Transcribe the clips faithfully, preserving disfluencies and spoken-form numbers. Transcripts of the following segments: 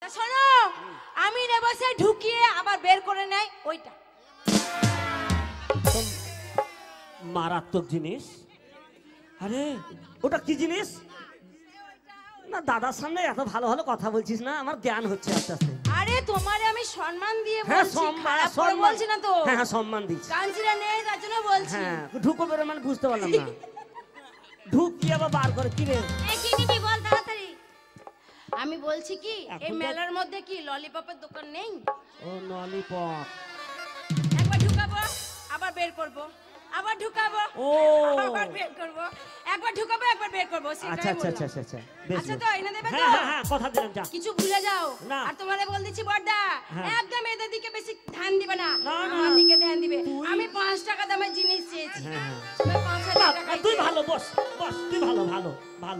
তা শোনো, আমি নেবো সে ঢুকিয়ে আবার বের করে নেয় ওইটা। মারাত্মক জিনিস। আরে ওটা কি জিনিস? না দাদার সামনে এত ভালো ভালো কথা বলছিস না, আমার জ্ঞান হচ্ছে আস্তে আস্তে। আরে তোমারে আমি সম্মান দিয়ে হ্যাঁ বলছি, সম্মান, খারাপ করে বলছি না তো। হ্যাঁ হ্যাঁ সম্মান দিচ্ছি। কাঞ্জিরা নেই তার জন্য বলছি। হ্যাঁ ঢুকো বেরো মানে বুঝতে পারলাম না। ঢুক কি আবার বার করে কি রে? এই কি নিবি বল তাড়াতাড়ি। আমি বলছি কি এই এখন তো- মেলার মধ্যে কি ললিপপের দোকান নেই? ও ললিপপ। একবার ঢুকাবো আবার বের করব, আবার ঢুকাবো ও আবার বের করব, একবার ঢুকাবো একবার বের করব। আচ্ছা সেটাই আচ্ছা আচ্ছা বললাম। আচ্ছা বেশ আচ্ছা বেশ। তো এনে দেবে তো? হ্যাঁ হ্যাঁ হ্যাঁ কথা দিলাম যা। কিছু ভুলে যাও না। আর তোমারে বল দিচ্ছি বড়দা, হ্যাঁ। একদম এদের দিকে বেশি ধ্যান দিবে না, না, না। আমার দিকে ধ্যান দিবে। তুই- আমি পাঁচ টাকা দামের জিনিস চেয়েছি, হ্যাঁ হ্যাঁ তুমি পাঁচ হাজার বাহ, টাকা তুই ভালো বস বস তুই ভালো ভালো ভালো।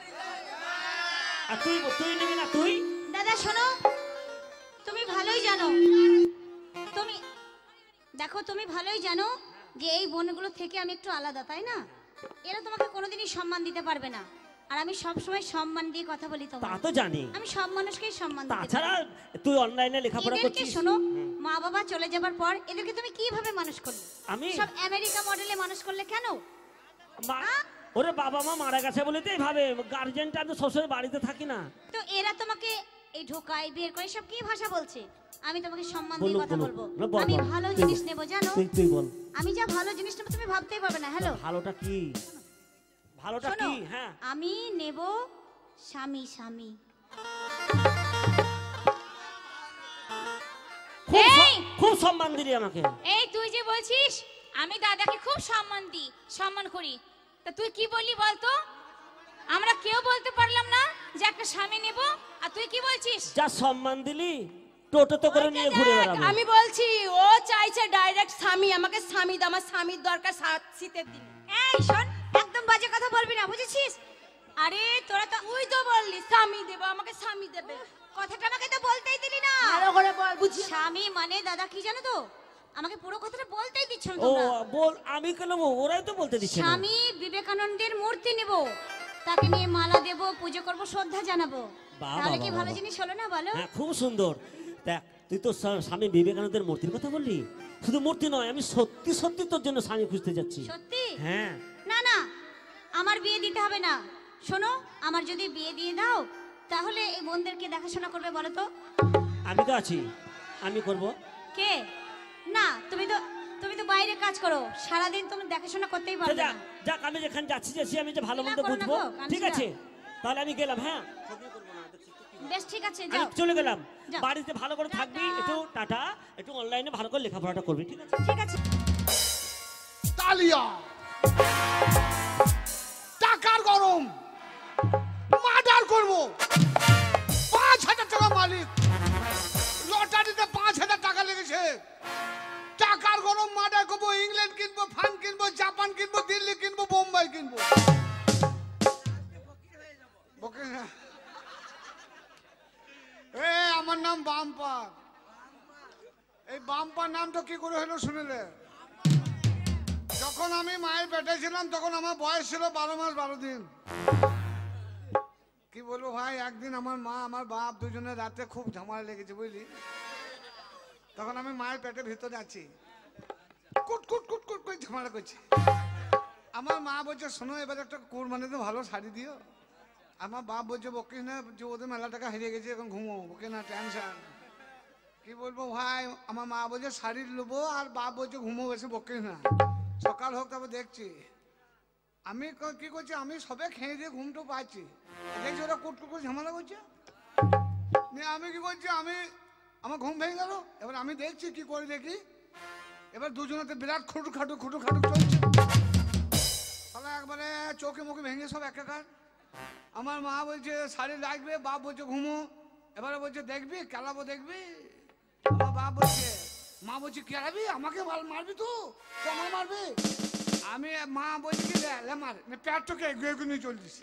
আর তুই তুই নিবি না তুই? দাদা শোনো, তুমি ভালোই জানো, তুমি দেখো তুমি ভালোই জানো যে এই বনগুলো থেকে আমি একটু আলাদা, তাই না? এরা তোমাকে কোনোদিনই সম্মান দিতে পারবে না, আর আমি সব সময় সম্মান দিয়ে কথা বলি তা তোমার। তো জানি। আমি সব মানুষকেই সম্মান দিতে পারি। তাছাড়া তুই অনলাইনে লেখাপড়া এদেরকে করছিস। শোনো, মা বাবা চলে যাবার পর এদেরকে তুমি কিভাবে মানুষ করলে? আমি সব আমেরিকা মডেলে মানুষ করলে কেন? মা- ওরে বাবা মা মারা গেছে বলে তো এইভাবে, গার্জেনটা আমি শ্বশুরের বাড়িতে থাকি না। তো এরা তোমাকে এই ঢোকায় বের করে সব কি ভাষা বলছে? আমি তোমাকে সম্মান দিয়ে বলুক, কথা বলুক। বলবো। না, বল, আমি বল। ভালো তুই জিনিস বল। নেব জানো, তুই তুই বল আমি যা ভালো জিনিস নেবো তুমি ভাবতেই পারবে না। হ্যালো ভালোটা কি? ভালোটা শোনো, কি? হ্যাঁ আমি নেব স্বামী স্বামী। খুব স- এই! খুব সম্মান দিলি আমাকে। এই তুই যে বলছিস আমি দাদাকে খুব সম্মান দিই, সম্মান করি, তা তুই কি বললি বলতো? আমরা কেউ বলতে পারলাম না যে একটা স্বামী নেব, আর তুই কি বলছিস? যা সম্মান দিলি টোটোতে করে নিয়ে ঘুরে বেড়াবো। আমি বলছি ও চাইছে ডাইরেক্ট স্বামী, আমাকে স্বামী দাও, আমার স্বামীর দরকার সাত- শীতের দিনে। এই শোন, একদম বাজে কথা বলবি না, বুঝেছিস? আরে তোরা তো তুই তো বললি স্বামী দেব, আমাকে স্বামী দেবে। কথাটা আমাকে তো বলতেই দিলি না। ভালো করে বল, বুঝি। স্বামী মানে দাদা কি জানো তো? আমাকে পুরো কথাটা বলতেই দিচ্ছ না ও তোমরা। বল, আমি কেন বলবো? ওরাই তো বলতে দিচ্ছে না। স্বামী বিবেকানন্দের মূর্তি নেব, তাকে নিয়ে মালা দেব, পুজো করব, শ্রদ্ধা জানাবো। বাহ, তাহলে বাহ, কি বাহ, ভালো বাহ। জিনিস হলো না বলো? হ্যাঁ খুব সুন্দর। দেখ তুই তো স্বা- স্বামী বিবেকানন্দের মূর্তির কথা বললি, শুধু মূর্তি নয়, আমি সত্যি সত্যি তোর জন্য স্বামী খুঁজতে যাচ্ছি। সত্যি? হ্যাঁ না না, আমার বিয়ে দিতে হবে না। শোনো, আমার যদি বিয়ে দিয়ে দাও তাহলে এই বোনদেরকে দেখাশোনা করবে বলো তো? আমি তো আছি, আমি করব। কে? না, তুমি তো তুমি তো বাইরে কাজ করো, সারাদিন তুমি দেখাশোনা করতেই পারবে যাক না। যাক, আমি যেখানে যাচ্ছি যাচ্ছি, আমি যে ভালো মন্দ করো না বুঝবো। গো, কাঞ্চিরা। ঠিক আছে তাহলে আমি গেলাম। হ্যাঁ বেশ ঠিক আছে, আমি যাও। চলে গেলাম। যাও। বাড়িতে ভালো করে থাকবি, একটু টাটা, একটু অনলাইনে ভালো করে লেখাপড়াটা করবি। ঠিক আছে? ঠিক আছে। তালিয়া টাকার গরম, মার্ডার করবো। পাঁচ হাজার টাকা মালিক, লটারিতে পাঁচ হাজার টাকা লেগেছে। টাকার গরম, মার্ডার করবো। ইংল্যান্ড কিনবো, ফ্রান্স কিনবো, জাপান কিনবো, দিল্লি কিনবো, বোম্বাই কিনবো। এ আমার নাম বাম্পার। এই বাম্পার নামটা কি করে হলো শুনলে? যখন আমি মায়ের পেটে ছিলাম তখন আমার বয়স ছিল বারো মাস বারো দিন। কি বলবো ভাই, একদিন আমার মা আমার বাপ দুজনে রাতে খুব ঝামেলা লেগেছে বুঝলি। তখন আমি মায়ের পেটের ভিতরে আছি, কুট কুট কুট কুট করে ঝামেলা করছি। আমার মা বলছে শোনো এবার একটা কোরবানিতে ভালো শাড়ি দিও। আমার বাপ বলছে বকিস না, যে ওদের মেলা টাকা হেরিয়ে গেছে, এখন ঘুমো, বকে না টেনশন। কি বলবো ভাই, আমার মা বলছে শাড়ি নেবো, আর বাপ বলছে ঘুমো, বেশি বকিস না, সকাল হোক তারপর দেখছি। আমি কি করছি, আমি সবে খেয়ে দিয়ে ঘুমটো পাচ্ছি, দেখছি ওরা কুটকুট করে ঝামেলা করছে। আমি কি করছি, আমি আমার ঘুম ভেঙে গেল। এবার আমি দেখছি কি করে, দেখি এবার দুজনেতে বিরাট খুটু খাটু খুটু খাটু চলছে। তাহলে একবারে চোখে মুখে ভেঙে সব একাকার। আমার মা বলছে শাড়ি লাগবে, বাপ বলছে ঘুমো। এবারে বলছে দেখবি কেলাবো, দেখবি। আমার বাপ বলছে, মা বলছে কেলাবি, আমাকে মারবি তো, তো আমার মারবি। আমি মা বলছি কি লে মার, প্যাটটাকে এগুয়ে এগুয়ে নিয়ে চলছিস,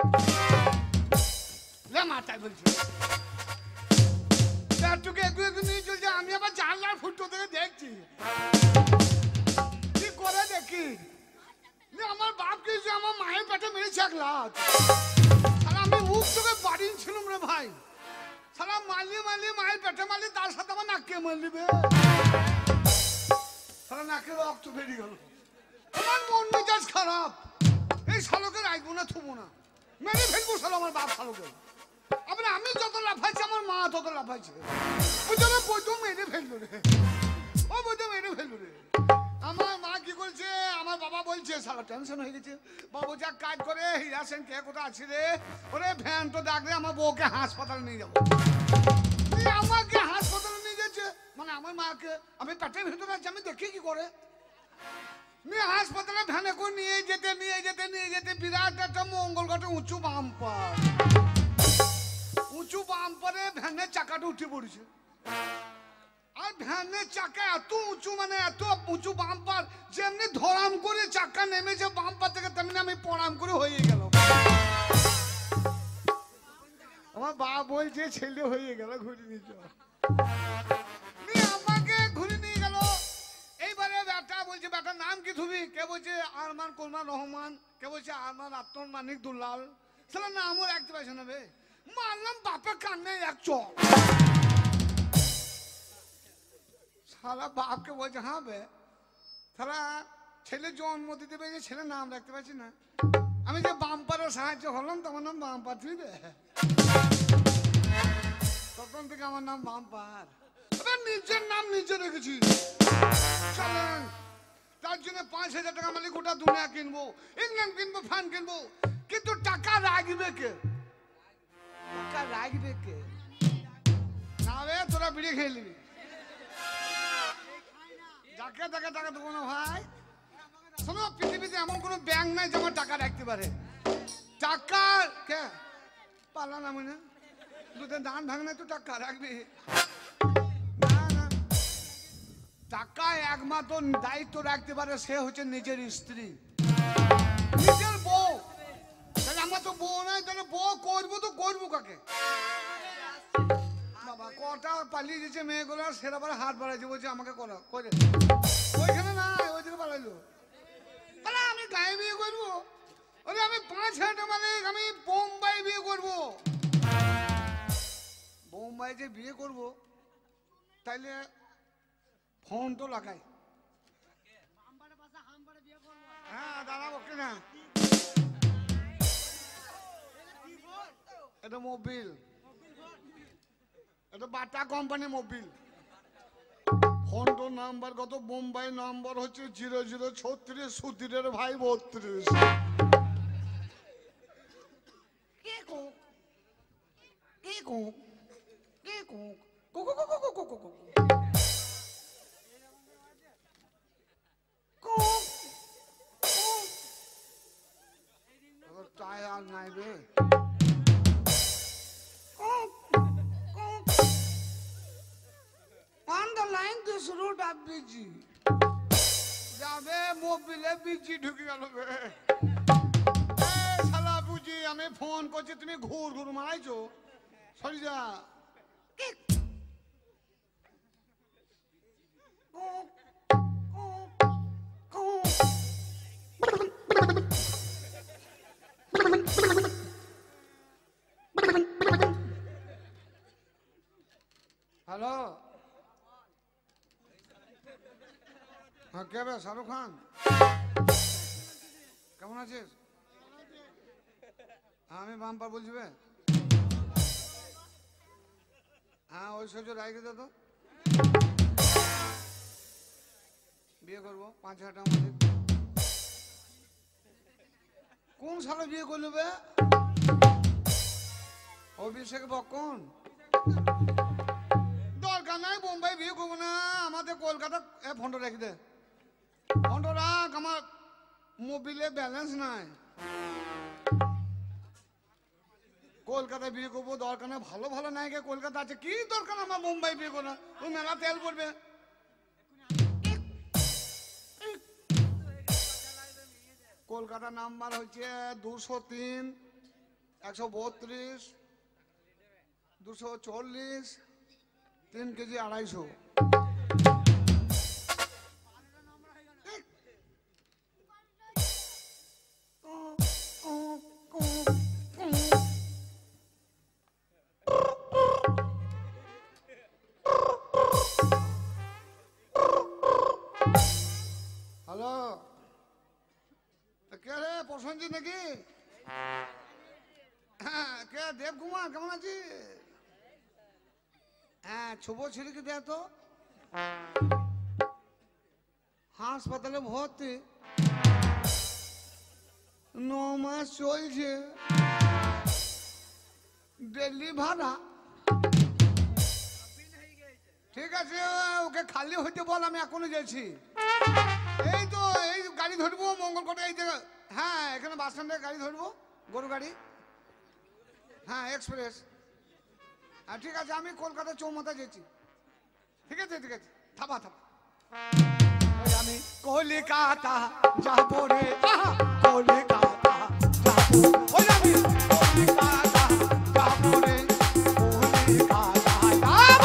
লে মার, তাই বলছি। প্যাটটাকে এগুয়ে এগুয়ে নিয়ে চলছে। আমি আবার জানলার ফুটো থেকে দেখছি, কি করে দেখি আমার বাপকে যে আমার মায়ের পেটে মেরেছে এক লাখ। আমি মুখ তোকে বাড়ি ছিলাম রে ভাই। সারা মালি মালি মায়ের পেটে মালি তার সাথে আমার নাককে মারলিবে সারা নাকে রক্ত বেরিয়ে গেল আমার মন মেজাজ খারাপ এই শালোকে রাখবো না থুবো না মেরে ফেলবো শালো আমার বাপ শালোকে আবার আমি যত লাফাইছি আমার মা তত লাফাইছে ওই জন্য বইতো মেরে ফেললো রে ও বইতো মেরে ফেললো রে আমার মা কি করছে আমার বাবা বলছে সারা টেনশন হয়ে গেছে বাবু যা কাজ করে হীরা সেন কে কোথায় আছি রে ওরে ভ্যান তো ডাকলে আমার বউকে হাসপাতালে নিয়ে যাবো আমাকে হাসপাতালে নিয়ে যাচ্ছে মানে আমার মাকে আমি পেটের ভিতরে আছি আমি দেখি কি করে নিয়ে হাসপাতালে ভ্যানে করে নিয়ে যেতে নিয়ে যেতে নিয়ে যেতে বিরাট একটা মঙ্গল ঘাটে উঁচু বাম্পার উঁচু বাম্পারে ভ্যানের চাকাটা উঠে পড়েছে আর ভ্যানের চাকা এত উঁচু মানে এত উঁচু বাম্পার যেমনি ধরাম করে চাকা নেমেছে বাম্পার থেকে তেমনি আমি পড়াম করে হয়ে গেল আমার বাবা বলছে ছেলে হয়ে গেল ঘুরে নিয়ে যাও আমাকে ঘুরে নিয়ে গেল এইবারে বেটা বলছে বেটার নাম কি তুমি কে বলছে আরমান কোরমান রহমান কে বলছে আরমান আত্মন মানিক দুলাল সালা নামও রাখতে পারছে না বে মারলাম বাপের কান্নে এক চক সারা বাপকে বলছে হ্যাঁ বে সারা ছেলে জন্ম দিতে পেরেছে ছেলে নাম রাখতে পারছি না আমি যে বাম্পারের সাহায্য হলাম তোমার নাম বাম্পার তুই রে তখন থেকে আমার নাম বাম্পার নিজের নাম নিজে রেখেছি চলেন তার জন্য পাঁচ হাজার টাকা মালিক গোটা দুনিয়া কিনবো ইংল্যান্ড কিনবো ফ্যান কিনবো কিন্তু টাকা রাখবে কে টাকা রাখবে কে না রে তোরা বিড়ি খেয়ে নিবি যাকে টাকা টাকা দেবো না ভাই শোনো পৃথিবীতে এমন কোনো ব্যাংক নাই যে আমার টাকা রাখতে পারে টাকা কে পালান আমি না দুধের দান ভাঙলে তো টাকা রাখবি না না টাকা একমাত্র দায়িত্ব রাখতে পারে সে হচ্ছে নিজের স্ত্রী নিজের বউ তাহলে আমার তো বউ নাই তাহলে বউ করবো তো করবো কাকে বাবা কটা পালিয়ে গেছে মেয়েগুলো সেরা পরে হাত বাড়াইছে বলছে আমাকে করো করে ওইখানে না ওই দিকে পালাইলো আমি গায়ে বিয়ে করবো ওরে আমি পাঁচ হাজার মালিক আমি বোম্বাই বিয়ে করবো বোম্বাই যে বিয়ে করবো তাইলে ফোন তো লাগাই হ্যাঁ দাঁড়াবো কিনা এটা মোবিল এটা বাটা কোম্পানি মোবিল ফোনটো নাম্বার কত বোম্বাই নাম্বার হচ্ছে জিরো জিরো ছত্রিশ সুধীরের ভাই বত্রিশ কে কোক কে কোক কে কোক কোক কোক কোক কোক কোক কোক টায়ার নাই রে on the line this route are busy যাবে মোবিলে বিজি ঢুকে গেল বে এই শালা বুঝি আমি ফোন করছি তুমি ঘুর ঘুর মারাইছো সরি যা হ্যালো হ্যাঁ কে বে শাহরুখ খান কেমন আছিস আমি বাম্পার বলছি বে হ্যাঁ ওই সহ্য রাইখে দে তো বিয়ে করবো পাঁচ হাজার টাকা মালিক কোন সালে বিয়ে করলো বে অভিষেক বক্ষণ দরকার নাই বোম্বাই বিয়ে করবো না আমাদের কলকাতা ফোনটা রেখে দে ফোনটা রাখ আমার মোবিলে ব্যালেন্স নাই কলকাতায় বিয়ে করবো দরকার নাই ভালো ভালো নায়িকা কলকাতা আছে কি দরকার আমার মুম্বাই বিয়ে করবো ওই মেলা তেল পড়বে কলকাতা নাম্বার হচ্ছে দুশো তিন একশো বত্রিশ দুশো চল্লিশ তিন কেজি আড়াইশো আছিস নাকি? হ্যাঁ, কে দেব কুমার কেমন আছিস? হ্যাঁ, ছোব ছেলেকে দে তো। হাসপাতালে ভর্তি, ন মাস চলছে, ডেলি ভাড়া। ঠিক আছে, ওকে খালি হইতে বল, আমি এখনো যাচ্ছি। এই তো এই গাড়ি ধরবো মঙ্গলকোটে, এই জায়গা। হ্যাঁ, এখানে বাস স্ট্যান্ডে গাড়ি ধরবো, গরু গাড়ি। হ্যাঁ, এক্সপ্রেস। হ্যাঁ ঠিক আছে, আমি কলকাতা চৌমাথা যাচ্ছি। ঠিক আছে ঠিক আছে, থাপা থাপা। ওই আমি কলিকাতা যাবো রে, আহা, কলিকাতা যাবো। ওই আমি কলিকাতা যাবো রে, কলিকাতা যাবো।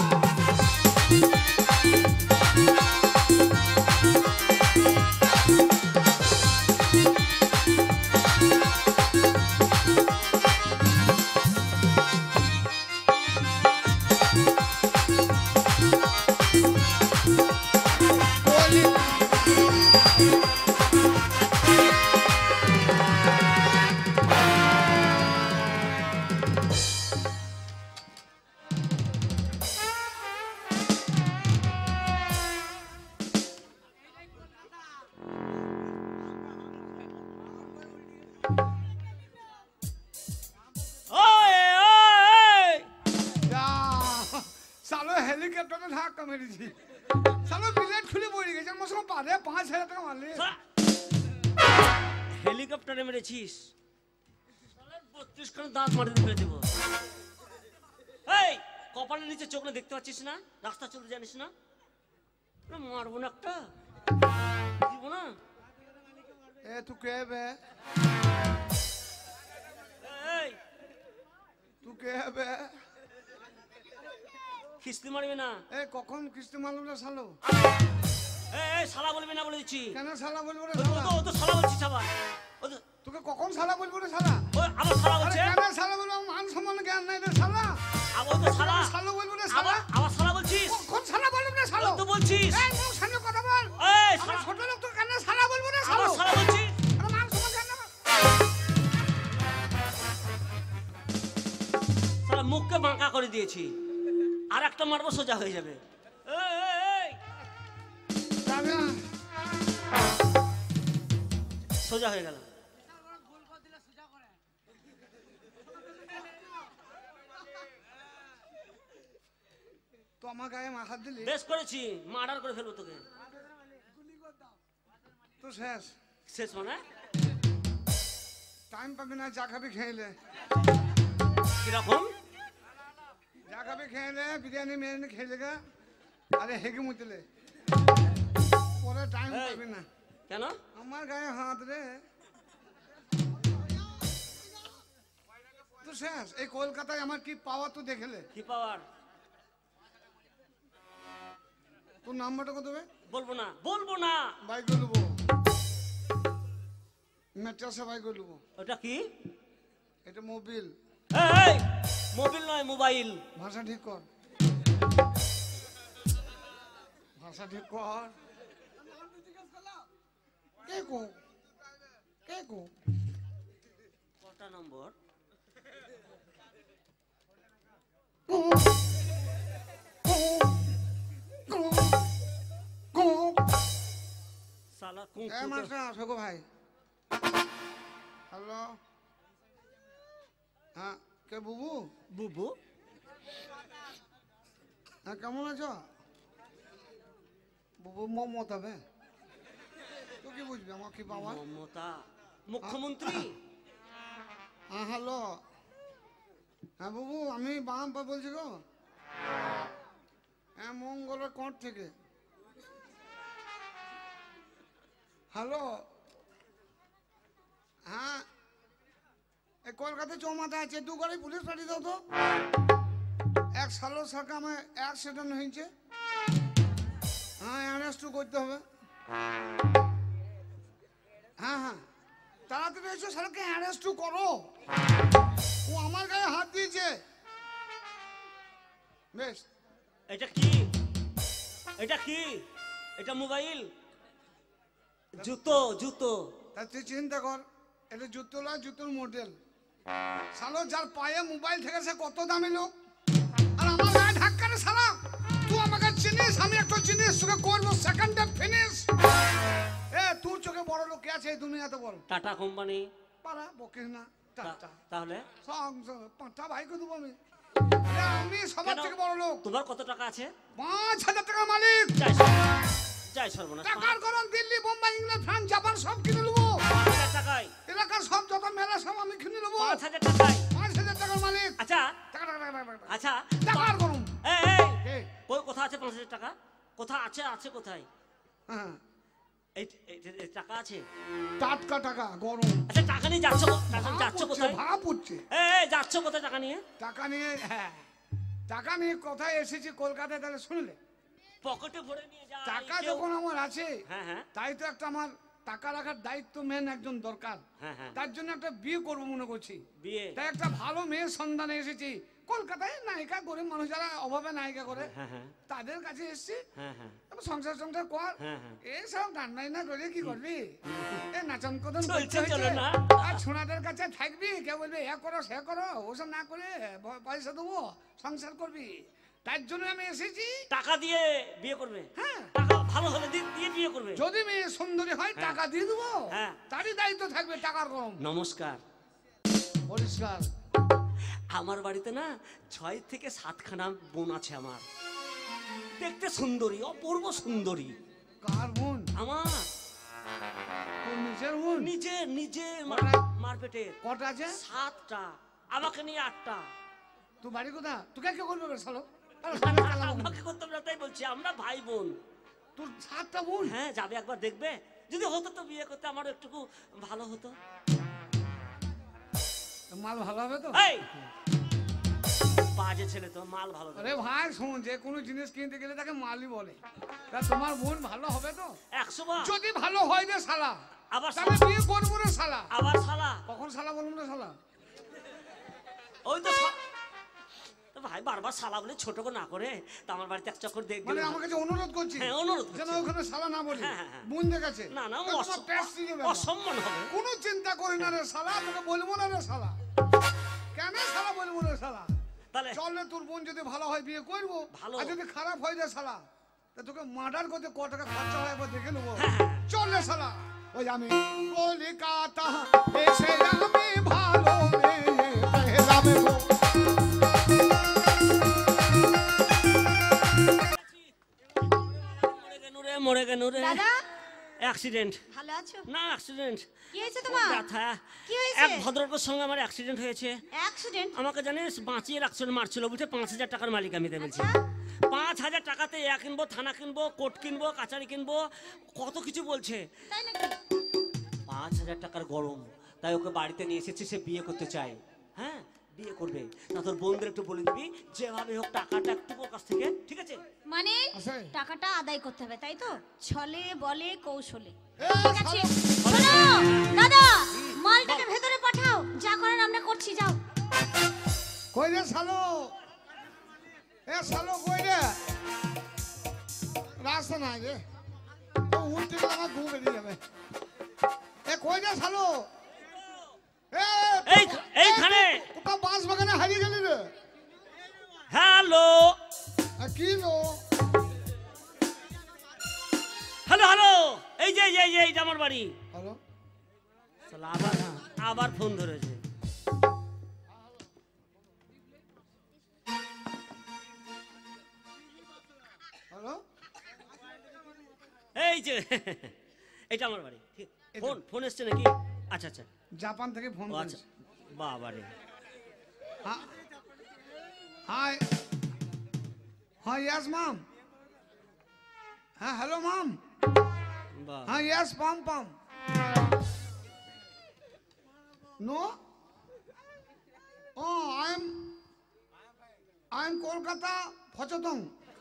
সালো হেলিকপ্টারে ধাক্কা মেরেছি, সালো বিলেট খুলে পড়ে গেছে। আমার সঙ্গে পারে পাঁচ হাজার টাকা মারলে। হেলিকপ্টারে মেরেছিস? বত্রিশ খান দাঁত মাটিতে ফেলে দেবো। এই কপালের নিচে চোখ না দেখতে পাচ্ছিস না? রাস্তা চলতে জানিস না? মারবো না একটা, দিব না। এ তু কে বে? এই তুই কে বে? খিস্তি মারবি না। এ কখন কিস্তি মারলো না সালো? এই শালা বলবি না বলেছি। কেন শালা বলবো রে ও তো শালা? ও তো শালা বলছিস আবার। ও তো তোকে কখন শালা বলবো রে শালা? ওই আবার শালা আরে বলছে। কেন শালা বলবো? আমার মান সম্মান জ্ঞান নাই রে শালা। আবার তো শালা। শালা বলবো রে শালা। আবার আবার শালা বলছিস। কখন শালা বলবো রে শালা? ও তো বলছিস। এই মুখ সামনে কথা বল। এই আমার শালা ছোট লোক, তো কেন শালা বলবো রে শালা? আবার শালা বলছিস। আরে মান সম্মান জ্ঞান নাই। শালা মুখকে বাঁকা করে দিয়েছি, আর একটা মারবো সোজা হয়ে যাবে। এই, এই, এই, যাবে না। সোজা হয়ে গেল। তো আমার গায়ে মাথা দিলি বেশ করেছি, মার্ডার করে ফেলবো তোকে। তো শেষ। শেষ মানে টাইম পাবি না, যা খাবি খেয়ে কিরকম? যা খাবি খেয়ে বিরিয়ানি মিরিয়ানি খেয়ে গা, আরে হেগে মুতলে পরে টাইম এই। পাবি না। কেন? আমার গায়ে হাত রে। তো শেষ। এই কলকাতায় আমার কি পাওয়া তো দেখলে। কি পাওয়ার? তোর নাম্বারটা কত হবে? বলবো না, বলবো না। বাইক নেবো, মেট্রাসে বাইক নেবো। ওটা কি? এটা মোবিল। এই মোবিল নয়, মোবাইল। ভাষা ঠিক কর, ভাষা ঠিক কর। কে কো কে কো কটা নম্বর? শালা কোন এ মাস্টার আসো ভাই। হ্যালো, হ্যাঁ কে বুবু? বুবু? হ্যাঁ কেমন আছো? বুবু মমতা বে, তো কি বুঝবি আমার কি বাবা? মমতা মুখ্যমন্ত্রী? হ্যাঁ হ্যালো, হ্যাঁ বুবু আমি বাম পা বলছি গো। হ্যাঁ মঙ্গলের কোর্ট থেকে। হ্যালো, হ্যাঁ এই কলকাতা চৌমাথা আছে, দু গাড়ি পুলিশ পাঠিয়ে দাও তো। এক সালের সাথে আমার অ্যাক্সিডেন্ট হয়েছে, হ্যাঁ অ্যারেস্টও করতে হবে। হ্যাঁ হ্যাঁ তাড়াতাড়ি এসো, সারাকে অ্যারেস্টও করো। ও আমার গায়ে হাত দিয়েছে। বেশ। এটা কি? এটা কি? এটা মোবাইল? জুতো জুতো। তা তুই চিন্তা কর, এটা জুতো লয়, জুতোর মডেল। শালো যার পায়ে মোবাইল থেকে সে কত দামি লোক, আর আমার গায়ে ধাক্কা রে শালা। তুই আমাকে চিনিস, আমি একটু চিনিস, তোকে করবো সেকেন্ডে ফিনিশ। এ তোর চোখে বড় লোক কে আছে এই দুনিয়াতে বল? Tata company. পারা বকিস না। টাটা তাহলে পাঁচটা ভাইকে দেবো আমি। এ, আমি সবার থেকে বড় লোক। তোমার কত টাকা আছে? পাঁচ হাজার টাকার মালিক। যাই সর্ব- যাই সর্বনাশ। টাকার গরম Delhi, Bombay, England, France, Japan সব কিনে নেবো। পাঁচ হাজার টাকায়? এলাকার সব যত মেলা সব আমি কিনে নেবো। পাঁচ হাজার টাকায়? পাঁচ হাজার টাকার মালিক। আচ্ছা টাকা টাকা টাকা টাকা টাকা। আচ্ছা টাকার গরম। এই এই এ, কই কোথা আছে পাঁচ হাজার টাকা? কোথা আছে? আছে কোথায়? হ্যাঁ, এই এই- এই টাকা আছে? টাটকা টাকা গরম। আচ্ছা টাকা নিয়ে যাচ্ছ কো- টাকা ভাব যাচ্ছ উঠছে, কোথায়? ভাব উঠছে। এই এই, যাচ্ছ কোথায় টাকা নিয়ে? টাকা নিয়ে, হ্যাঁ, টাকা নিয়ে কোথায় এসেছি কলকাতায়, তাহলে শুনলে? পকেটে ভরে নিয়ে যা। টাকা কেউ- যখন আমার আছে, হ্যাঁ হ্যাঁ তাই তো একটা আমার টাকা রাখার দায়িত্ব মেন একজন দরকার। হ্যাঁ হ্যাঁ। তার জন্য একটা বিয়ে করবো মনে করছি। বিয়ে? তাই একটা ভালো মেয়ের সন্ধানে এসেছি কলকাতায়। নায়িকা গরিব মানুষ যারা অভাবে নায়িকা করে, হ্যাঁ হ্যাঁ তাদের কাছে এসেছি। হ্যাঁ হ্যাঁ এবার সংসার সংসার কর, হ্যাঁ, হ্যাঁ। এসব রান্নাই না করে কি করবি? এ নাচন কদন চলছে, করতে হয়েছে। চলো না। আর ছোনাদের কাছে থাকবি, কেউ বলবে এ করো সে করো, ওসব না করে ব- পয়সা দেবো, সংসার করবি। তার জন্য আমি এসেছি। টাকা দিয়ে বিয়ে করবে? হ্যাঁ, টাকা ভালো হলে দি- দিয়ে বিয়ে করবে? যদি মেয়ে সুন্দরী হয় টাকা দিয়ে দেবো। হ্যাঁ। তারই দায়িত্ব থাকবে টাকার গরম। নমস্কার। পরিষ্কার। আমার বাড়িতে না ছয় থেকে সাতখানা বোন আছে আমার। দেখতে সুন্দরী, অপূর্ব সুন্দরী। কার বোন? আমার তোর নিজের বোন? নিজে নিজে কটা? মারপেটে কটা আছে? সাতটা, আমাকে নিয়ে আটটা। তুই বাড়ি কোথা? তোকে কে করবে রে শালো? আরে না, শালা না, কালা বোন। আমাকে করতে হবে না, তাই বলছি আমরা ভাই বোন। তোর সাতটা বোন? হ্যাঁ, যাবে একবার দেখবে। যদি হতো তো বিয়ে করতে আমার একটু ভালো হতো। মাল ভালো হবে তো? এই বাজে ছেলে তো, মাল ভালো দেবে। আরে ভাই শোন, যে কোনো জিনিস কিনতে গেলে তাকে মালই বলে। তা তোমার বোন ভালো হবে তো? একশো বার। যদি ভালো হয় রে শালা, আবার তাহলে শালা। বিয়ে করবো রে শালা। আবার শালা? কখন শালা বলবো রে শালা? ওই তো শা- তো ভাই বারবার শালা বলে ছোট করে না করে, তা আমার বাড়িতে এক চক্কর দেখ মানে আমার কাছে অনুরোধ করছি, হ্যাঁ, অনুরোধ যেন করছি। ওখানে শালা না বলি। হ্যাঁ, হ্যাঁ, হ্যাঁ। বোনদের কাছে না না, তা তোমার অস- পেট শিখে যাবে। অসম্মান হবে। কোনো চিন্তা করি না রে শালা, তোকে বলবো না রে শালা। কেন শালা বলবো রে শালা? তাহলে চল রে, তোর বোন যদি ভালো হয় বিয়ে করবো, ভালো। আর যদি খারাপ হয় রে শালা, তা তোকে মার্ডার করতে ক টাকা খরচা হয় একবার দেখে নেবো। হ্যাঁ, হ্যাঁ। চল রে শালা। ওই আমি কলিকাতা এসে আমি ভালো মেয়ে পেলাম গো। মরে গেনু রে, মরে গেনু রে। দাদা অ্যাক্সিডেন্ট। ভালো আছো? না, অ্যাক্সিডেন্ট। কি হয়েছে তোমার? ব্যথা। কি হয়েছে? এক ভদ্রলোকের সঙ্গে আমার অ্যাক্সিডেন্ট হয়েছে। অ্যাক্সিডেন্ট? আমাকে জানিস বাঁচিয়ে রাখছিল, মারছিল, বুঝে পাঁচ হাজার টাকার মালিক আমি দেবেছি। আচ্ছা। পাঁচ হাজার টাকাতে এ কিনবো, থানা কিনবো, কোর্ট কিনবো, কাচারি কিনবো, কত কিছু বলছে। তাই নাকি? পাঁচ হাজার টাকার গরম, তাই ওকে বাড়িতে নিয়ে এসেছি, সে বিয়ে করতে চায়। হ্যাঁ, বিয়ে করবে। না তোর বোনদের একটু বলে দিবি যেভাবে হোক টাকাটা একটু ওর কাছ থেকে, ঠিক আছে? মানে আছে। টাকাটা আদায় করতে হবে, তাই তো? ছলে বলে কৌশলে। এ, ঠিক আছে, শোনো দাদা, মালটাকে ভেতরে পাঠাও, যা করার আমরা করছি, যাও। কই রে শালো? এ শালো কই রে? রাস্তা নাই রে, ও উল্টে গেলে আমার ঘুম বেরিয়ে যাবে। এ কই রে শালো? এ এই এইখানে। কোথাও বাঁশ বাগানে হারিয়ে গেলি রে? হ্যালো আর কি লো? হ্যালো হ্যালো, এই যে এই যে, এই যে এইটা আমার বাড়ি। হ্যালো, শালা আবার আবার ফোন ধরেছে। হ্যালো, এই যে এটা আমার বাড়ি। ঠিক, ফোন ফোন এসছে নাকি? আচ্ছা আচ্ছা, জাপান থেকে ফোন ও আচ্ছা, করেছে। বাবা রে। হ্যাঁ, হাই, হ্যাঁ, ইয়েস মাম। হ্যাঁ, হ্যালো মাম। বাহ, হ্যাঁ, ইয়েস পাম পাম। No, oh I am I am Kolkata ফচতং।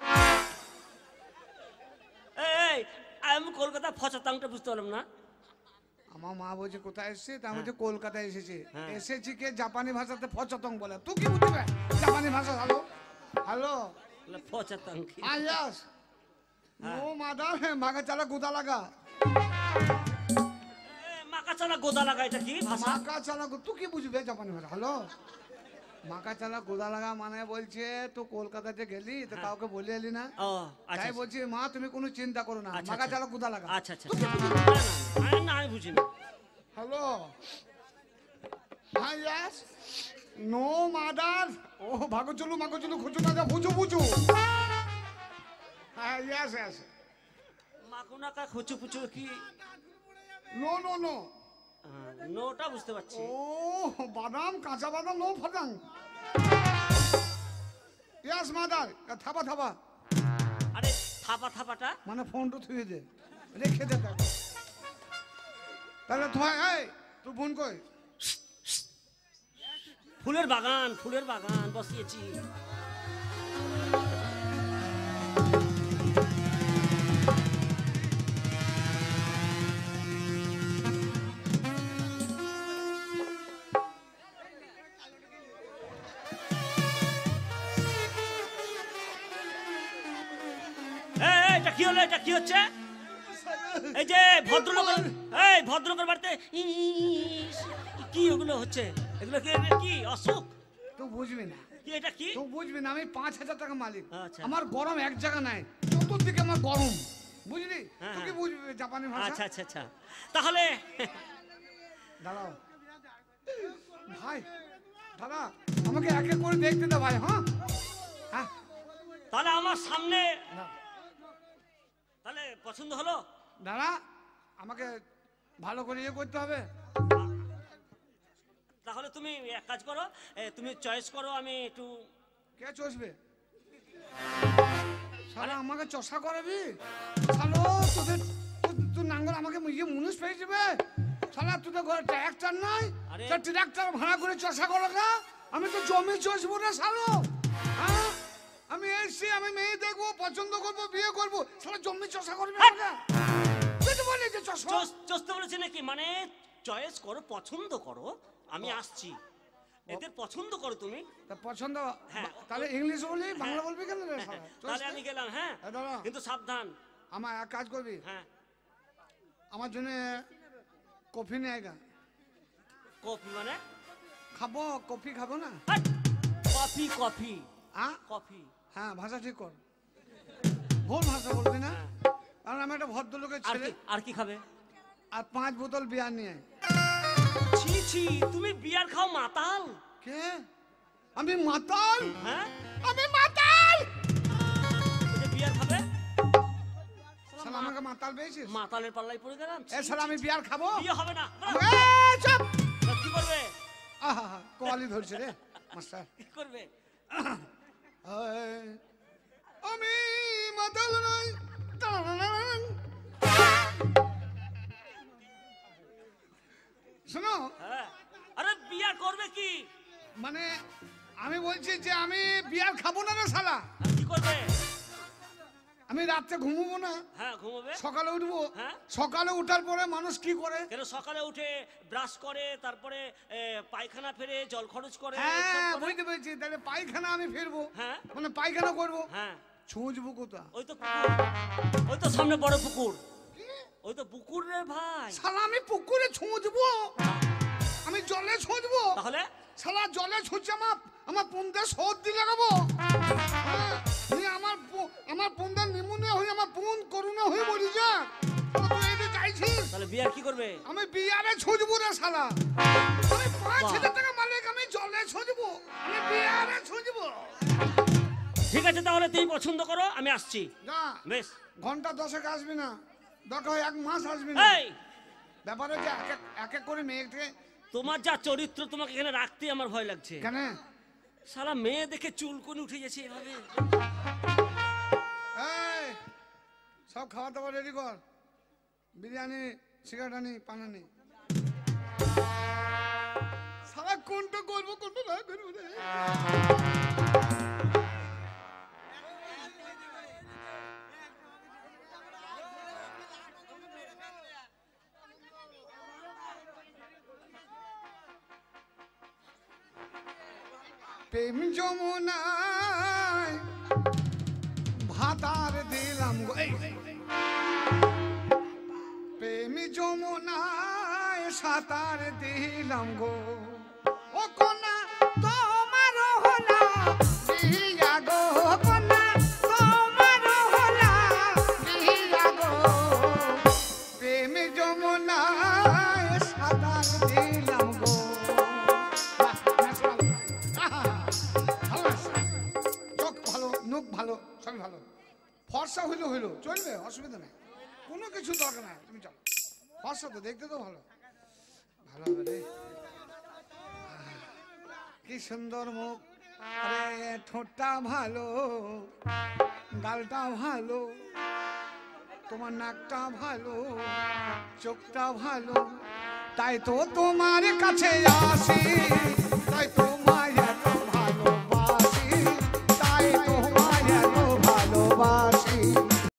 এই এই আমি কলকাতা ফচাতাংটা বুঝতে পারলাম না। আমার মা বলছে কোথায় এসেছে, তা আমি বলছি কলকাতায় এসেছি। হ্যাঁ। এসেছি কে জাপানি ভাষাতে ফচতং বলে, তুই কি বুঝবে জাপানি ভাষা? হ্যালো হ্যালো, ফচাতাং কি? আই ইয়েস নো মাদার, মাগা চালা গুদা লাগা। এ, মাকা মাকা চালা গোদা লাগা এটা কি ভাষা? মাকা চালা গো- তুই কি বুঝবে জাপানি ভাষা? হ্যালো, মাকা চালা গোদা লাগা মানে বলছে তুই কলকাতাতে গেলি তো কাউকে বলে এলি না, ও আচ্ছা তাই বলছি মা তুমি কোনো চিন্তা করো না, আচ্ছা, মাকা আচ্ছা। চালা গোদা লাগা। আচ্ছা আচ্ছা না, না, না, না, আমি বুঝিনি। হ্যালো, হ্যাঁ ইয়াস, নো মাদার, ও ভাগো চলু মাগো চলু খুঁজু না যা বুঝু বুঝু, হ্যাঁ ইয়াস ইয়াস, মাকুনাকা খুচু পুচু কি? নো নো নো, হ্যাঁ, নোটা বুঝতে পারছি। ও বাদাম কাঁচা বাদাম নো ফাটাং, ইয়াস মাদার, থাবা থাবা, আরে থাপা থাপাটা মানে ফোনটা থুয়ে দে, রেখে দে তাকে। তাহলে তোমার এই তুই ফোন কই? ফুলের বাগান, ফুলের বাগান বসিয়েছি। এই, এই, এটা কি হলো? এটা কি হচ্ছে? এই যে ভদ্রলোকের, এই ভদ্রলোকের বাড়িতে ইস, কি ওগুলো হচ্ছে? এগুলো কি কি অসুখ? তুই বুঝবি না, কি এটা কি? তুই বুঝবি না, আমি পাঁচ হাজার টাকা মালিক, আচ্ছা। আমার গরম এক জায়গা নাই, চতুর্দিকে আমার গরম, বুঝলি? হ্যাঁ, তুই কি হ্যাঁ। বুঝবি জাপানি ভাষা? আচ্ছা আচ্ছা আচ্ছা তাহলে দাঁড়াও ভাই, দাদা আমাকে এক এক করে দেখতে দে ভাই, হ্যাঁ হ্যাঁ, তাহলে আমার সামনে না, তাহলে পছন্দ হলো? দাঁড়া আমাকে ভালো করে ইয়ে করতে হবে। তাহলে তুমি এক কাজ করো, এ, তুমি চয়েস করো, আমি একটু কে চষবে? শালা আমাকে চষা করাবি? শালো তোদের তোর- তোর নাঙ্গল আমাকে ইয়ে মুনিশ পেয়ে যাবে। শালা তোদের ঘরে ট্রাক্টর নাই, আরে- তা ট্রাক্টর ভাড়া করে চষা করো না? আমি তো জমি চষবো না শালো, হ্যাঁ? আমি এসছি, আমি মেয়ে দেখবো, পছন্দ করবো, বিয়ে করবো, শালা জমি চষা করবে আমাকে? তুই তো বলি যে চষো। চস- চসতে বলেছি নাকি? মানে চয়েস করো, পছন্দ করো, আমি আসছি, এদের পছন্দ করো তুমি। তা পছন্দ, হ্যাঁ। তাহলে ইংলিশ বলি, বাংলা বলবি কেন রে শালা? তাহলে আমি গেলাম, হ্যাঁ, এ দাঁড়া। কিন্তু সাবধান। আমার এক কাজ করবি, হ্যাঁ, আমার জন্য কফি নিয়ে আয় গা। কফি মানে? খাবো, কফি খাবো না? হাট! কফি কফি হ্যাঁ কফি হ্যাঁ, ভাষা ঠিক কর, ভুল ভাষা বলবি না, কারণ আমি একটা ভদ্রলোকের আর ছেলে। কি আর কি খাবে? আর পাঁচ বোতল বিয়ার নিয়ে আয়। ছি ছি, তুমি বিয়ার খাও মাতাল? কে? আমি মাতাল? হ্যাঁ, আমি মাতাল? এই যে বিয়ার খাবে? শালা আমাকে মাতাল পেয়েছিস? মাতালের পাল্লাই পড়ে গেলাম। ছি, এ শালা আমি বিয়ার খাবো? বিয়ে হবে না। এ, চুপ! তা কি করবে? আহা, কোয়ালি ধরছে রে মাস্টার। কি করবে? এই, আমি মাতাল নই। টানানানান। শোনো, হ্যাঁ, আরে বিয়ার করবে কি? মানে আমি বলছি যে আমি বিয়ার খাবো না রে শালা, আর কি করবে? আমি রাত্রে ঘুমবো না, হ্যাঁ, ঘুমোবে। সকালে উঠবো। হ্যাঁ। সকালে উঠার পরে মানুষ কি করে? কেন সকালে উঠে ব্রাশ করে, তারপরে এ, পায়খানা ফেরে, জল খরচ করে, হ্যাঁ এসব করে। বুঝতে পেরেছি, তাহলে পায়খানা আমি ফিরবো, হ্যাঁ। মানে পায়খানা করবো, হ্যাঁ, ছুঁচবো কোথা? ওই তো পুকুর, ওই তো সামনে বড় পুকুর, ওই তো পুকুর রে ভাই। শালা আমি পুকুরে ছুঁচবো, আমি জলে ছুঁচবো, তাহলে শালা জলে ছুঁচে আমার আমার পুন্দে সর্দি লাগাবো, হ্যাঁ, নিয়ে আমার পু- আমার পুন্দে নিমুনিয়া হয়ে আমার পুন করুণা হয়ে মরি যা। তুই এটা চাইছিস? তাহলে বিয়ার কি করবে? আমি বিয়ারে ছুঁচবো রে শালা, আমি পাঁচ বাহ। হাজার টাকা মালিক, আমি জলে ছুঁচবো, আমি বিয়ারে ছুঁচবো। ঠিক আছে, তাহলে তুমি পছন্দ করো, আমি আসছি। না বেশ। ঘন্টা দশেক আসবি না, দরকার হয় এক মাস আসবি না। এই, ব্যাপার হচ্ছে এক এক এক এক করে মেয়েকে। তোমার যা চরিত্র, তোমাকে এখানে রাখতে আমার ভয় লাগছে। কেন? সারা মেয়ে দেখে চুলকুনি উঠে গেছে এভাবে। এই সব খাওয়া দাওয়া রেডি কর, বিরিয়ানি, সিগারেট আনি, পান আনি। সারা কোনটা করবো কোনটা না করবো রে? প্রেম যমুনায় ভাতার দিলাম গো, এই, প্রেম যমুনায় সাঁতার দিলাম গো ও কন্যা তোমার হলা বিয়া গো কন্যা তোমার হলা বিয়া গো প্রেম যমুনায় সাঁতার দিলাম গো। বাহ, নাচ ভালো। আহা, ভালো নাচছে। চোখ ভালো, মুখ ভালো, সবই ভালো। ফর্সা হইলো হইলো চলবে, অসুবিধা নেই, কোনো কিছু দরকার নাই, তুমি চলো। ফর্সা তো দেখতে তো ভালো, ভালো হবে রে। কি সুন্দর মুখ, আরে ঠোঁটটা ভালো, গালটা ভালো, তোমার নাকটা ভালো, চোখটা ভালো, তাই তো তোমার কাছে আসি, তাই তো